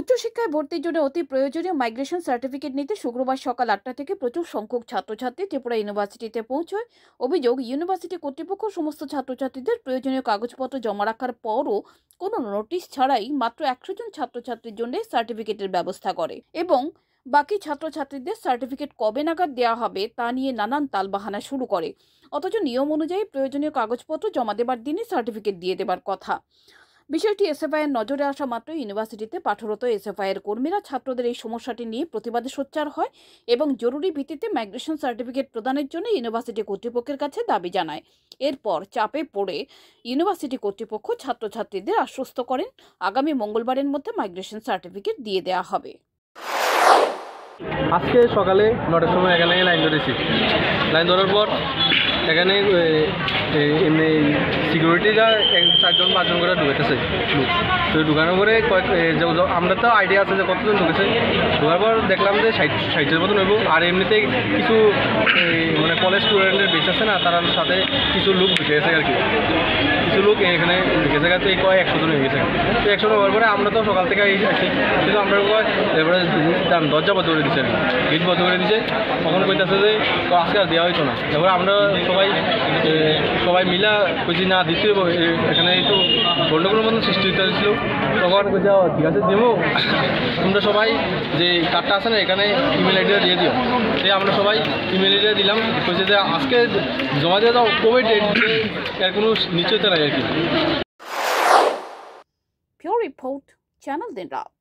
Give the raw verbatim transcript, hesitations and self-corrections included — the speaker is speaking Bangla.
উচ্চশিক্ষায় ভর্তির জন্য অতি প্রয়োজনীয় মাইগ্রেশন সার্টিফিকেট নিতে শুক্রবার সকাল আটটা থেকে প্রচুর সংখ্যক ছাত্রছাত্রী ত্রিপুরা ইউনিভার্সিটিতে পৌঁছয়। অভিযোগ, ইউনিভার্সিটি কর্তৃপক্ষ সমস্ত ছাত্রছাত্রীদের প্রয়োজনীয় কাগজপত্র জমা রাখার পরও কোনো নোটিশ ছাড়াই মাত্র একশো জন ছাত্রছাত্রীর জন্য সার্টিফিকেটের ব্যবস্থা করে এবং বাকি ছাত্রছাত্রীদের সার্টিফিকেট কবে নাগাদ দেওয়া হবে তা নিয়ে নানান তালবাহানা শুরু করে। অথচ নিয়ম অনুযায়ী প্রয়োজনীয় কাগজপত্র জমা দেবার দিনই সার্টিফিকেট দিয়ে দেবার কথা। বিষয়টি এসএফআই এর নজরে আসা মাত্র ইউনিভার্সিটিতে পাঠরত এসএফআই এর কর্মীরা ছাত্রদের এই সমস্যাটি নিয়ে প্রতিবাদে সোচ্চার হয় এবং জরুরি ভিত্তিতে মাইগ্রেশন সার্টিফিকেট প্রদানের জন্য ইউনিভার্সিটি কর্তৃপক্ষের কাছে দাবি জানায়। এরপর চাপে পড়ে ইউনিভার্সিটি কর্তৃপক্ষ ছাত্রছাত্রীদের আশ্বস্ত করেন আগামী মঙ্গলবারের মধ্যে মাইগ্রেশন সার্টিফিকেট দিয়ে দেওয়া হবে। আজকে সকালে নটার সময় এখানে লাইন ধরেছি। লাইন ধরার পর এখানে এমনি সিকিউরিটিরা এক চারজন পাঁচজন করে ঢুকেছে। তো ঢুকানোর পরে কয়েক আমরা তো আইডিয়া আছে যে কতজন ঢুকেছে। ঢোকার পর দেখলাম যে ষাট ষাটের মতন হইব। আর এমনিতে কিছু মানে কলেজ স্টুডেন্টের বেশ আছে না, তার সাথে কিছু লোক ঢুকে গেছে আর কি। কিছু লোক এখানে ঢুকে গেছে, তো এই কয় একশো জন হয়ে গেছে। তো একশো জন হওয়ার পরে আমরা তো সকাল থেকে আসি, কিন্তু আমরা এবারে দরজা বন্ধ করে দিচ্ছে, গেট বন্ধ করে দিচ্ছে। তখন কইতেছে যে আজকে আর দেওয়া হইতো না। এবার আমরা সবাই সবাই মিলা কইছি না দিতে এখানে একটু গন্ডগোলের মতন সৃষ্টি হতে হয়েছিল। তখন কইছে ঠিক আছে দেবো, তোমরা সবাই যে কার্ডটা আছে না এখানে ইমেল আইডিটা দিয়ে দিও। তাই আমরা সবাই ইমেল আইডিটা দিলাম। কইছে যে আজকে জমা দিয়ে দাও, কোভিড এর কোনো নিশ্চয়তা নাই আর কি। Pure Report, Channel Din Raat।